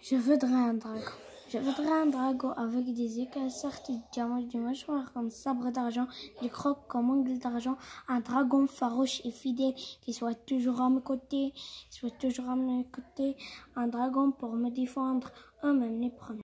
Je voudrais un dragon. Je voudrais un dragon avec des écailles sorties de diamants, du mâchoire comme sabre d'argent, des crocs comme ongles d'argent, un dragon farouche et fidèle qui soit toujours à mes côtés, un dragon pour me défendre, eux-mêmes les premiers.